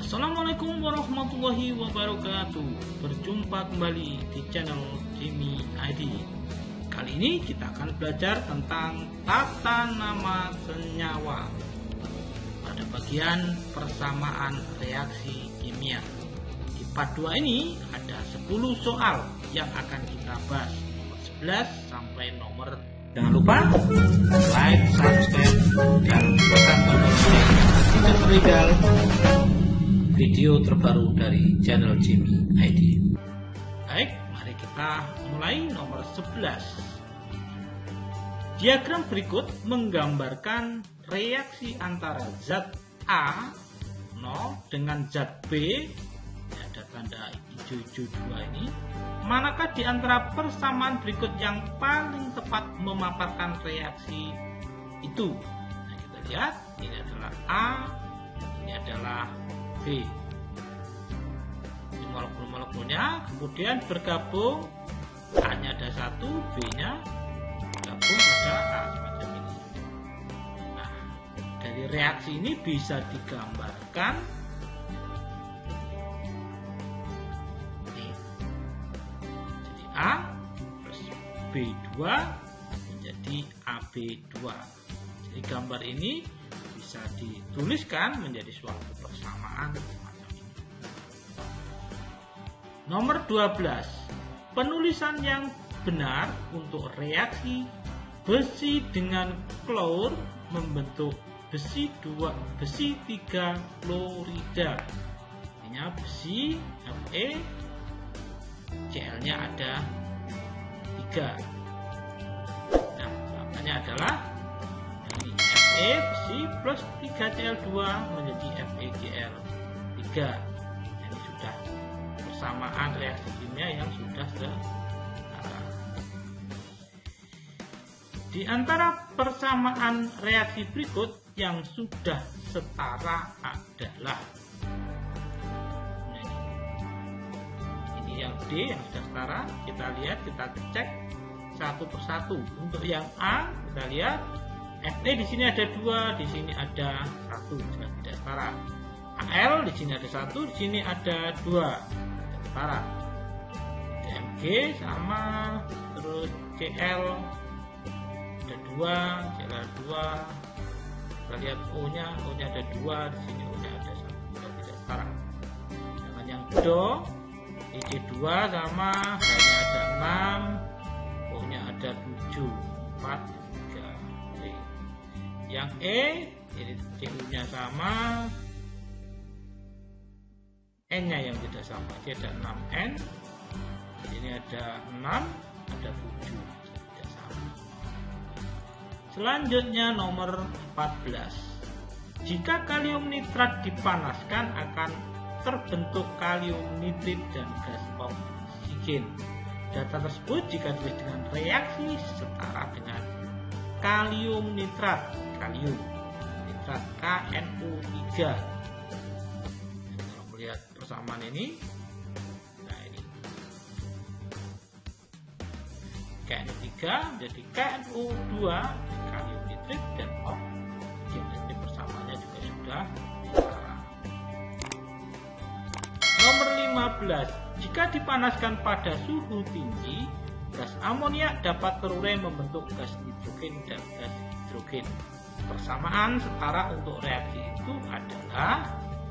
Assalamualaikum warahmatullahi wabarakatuh. Berjumpa kembali di channel Jimmy ID. Kali ini kita akan belajar tentang tata nama senyawa pada bagian persamaan reaksi kimia. Di part 2 ini ada 10 soal yang akan kita bahas, nomor 11 sampai nomor. Jangan lupa like, subscribe, dan tekan tombol lonceng untuk meninggal video terbaru dari channel Jimmy ID. Baik, mari kita mulai nomor 11. Diagram berikut menggambarkan reaksi antara zat A 0 dengan zat B, ada tanda hijau-hijau 2 ini. Manakah di antara persamaan berikut yang paling tepat memaparkan reaksi itu? Nah, kita lihat, ini adalah A, ini adalah B. Ini molekul-molekulnya kemudian bergabung, A-nya ada 1, B-nya bergabung pada A semacam ini. Nah, dari reaksi ini bisa digambarkan ini. Jadi A plus B2 menjadi AB2. Jadi gambar ini bisa dituliskan menjadi suatu persamaan semacam ini. Nomor 12. Penulisan yang benar untuk reaksi besi dengan klor membentuk besi 3 klorida. Artinya besi Fe, Cl-nya ada 3. Nah, jawabannya adalah Fe besi plus 3Cl2 menjadi FeCl3. Ini sudah persamaan reaksi kimia yang sudah setara. Di antara persamaan reaksi berikut yang sudah setara adalah ini yang D yang sudah setara. Kita lihat, kita cek satu persatu. Untuk yang A kita lihat Fe di sini ada 2, di sini ada 1, sudah tidak setara. Al di sini ada 1, di sini ada 2, tidak setara. Mg sama, terus Cl ada 2, Cl ada 2. Kita lihat O-nya ada 2, di sini O-nya ada 1, sudah tidak setara. Dengan yang Do, C2 sama, H-nya ada 6, O-nya ada 7, 4. Yang E, ini CU-nya sama, N-nya yang tidak sama, jadi ada 6N, ini ada 6, ada 7, tidak sama. Selanjutnya nomor 14. Jika kalium nitrat dipanaskan akan terbentuk kalium nitrit dan gas oksigen. Data tersebut jika ditulis dengan reaksi setara dengan kalium nitrat KNO3. Kalau melihat persamaan ini, nah ini KNO3 jadi KNO2 kalium nitrit dan oksigen. Jadi persamaannya juga sudah setara. Nomor 15. Jika dipanaskan pada suhu tinggi, gas amoniak dapat terurai membentuk gas nitrogen dan gas hidrogen. Persamaan setara untuk reaksi itu adalah,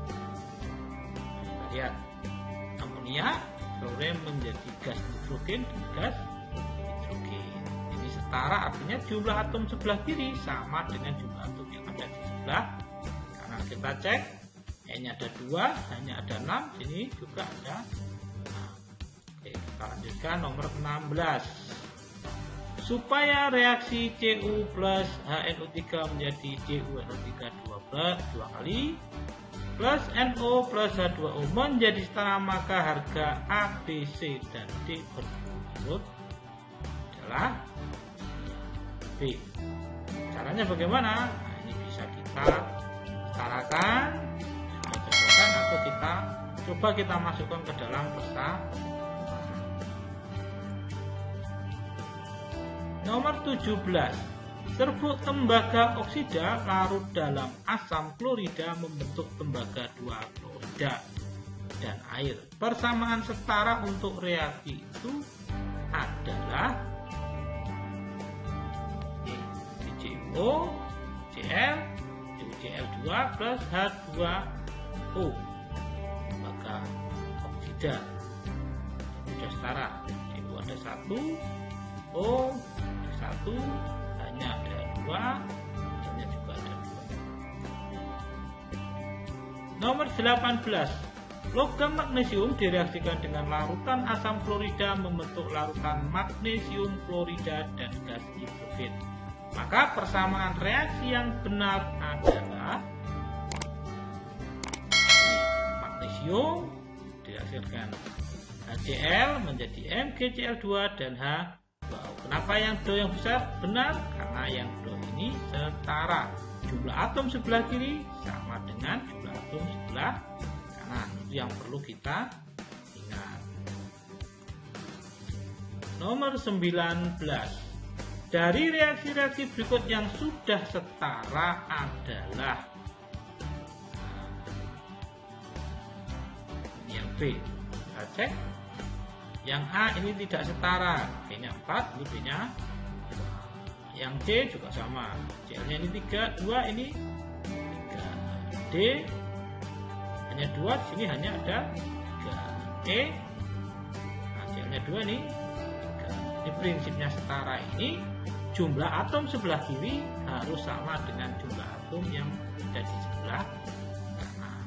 kita lihat, amoniak terurai menjadi gas nitrogen dan gas hidrogen. Ini setara, artinya jumlah atom sebelah kiri sama dengan jumlah atom yang ada di sebelah kanan. Kita cek, N-nya ada 2, H-nya ada 6, sini juga ada 6. Oke, kita lanjutkan nomor 16. Supaya reaksi Cu plus HNO3 menjadi CuNO3 dua kali plus NO plus H2O menjadi setara, maka harga A, B, C, dan D berturut-turut adalah B. Caranya bagaimana? Nah, ini bisa kita setarakan, atau kita masukkan ke dalam persamaan. Nomor 17. Serbuk tembaga oksida larut dalam asam klorida membentuk tembaga 2 klorida dan air. Persamaan setara untuk reaksi itu adalah CaO, Cl, CuCl2 plus H2O. Tembaga oksida sudah setara. CaO ada 1, O ada 1, hanya ada 2, hanya juga ada 2. Nomor 18. Logam magnesium direaksikan dengan larutan asam klorida membentuk larutan magnesium klorida dan gas hidrogen. Maka persamaan reaksi yang benar adalah magnesium direaksikan HCl menjadi MgCl2 dan H2O. Kenapa yang do yang besar? Benar, karena yang do ini setara. Jumlah atom sebelah kiri sama dengan jumlah atom sebelah kanan. Itu yang perlu kita ingat. Nomor 19. Dari reaksi-reaksi berikut yang sudah setara adalah yang B. Kita cek. Yang A ini tidak setara, B-nya 4, ini B-nya 2. Yang C juga sama, Cl-nya ini 3, 2 ini 3. D hanya 2, di sini hanya ada 3. E, nah Cl-nya 2 ini 3. Ini prinsipnya setara ini, jumlah atom sebelah kiri harus sama dengan jumlah atom yang ada di sebelah kanan.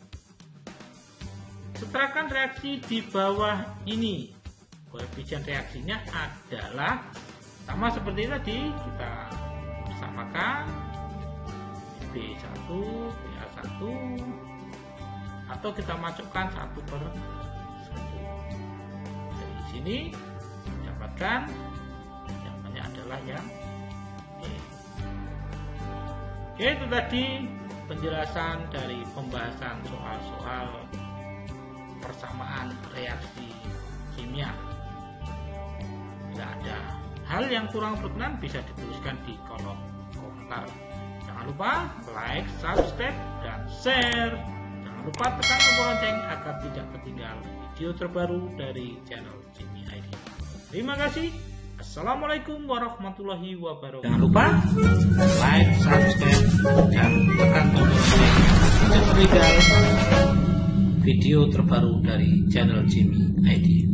Setarakan reaksi di bawah ini. Koefisien reaksinya adalah sama seperti tadi, kita samakan B1, BA1, atau kita masukkan 1/1. Dari sini dapatkan jawabannya adalah yang E. Oke, itu tadi penjelasan dari pembahasan soal-soal persamaan reaksi kimia. Bila ada hal yang kurang berkenan bisa dituliskan di kolom komentar. Jangan lupa like, subscribe, dan share. Jangan lupa tekan tombol lonceng agar tidak ketinggal video terbaru dari channel Jimmy ID. Terima kasih. Assalamualaikum warahmatullahi wabarakatuh. Jangan lupa like, subscribe, dan tekan tombol lonceng tidak ketinggal video terbaru dari channel Jimmy ID.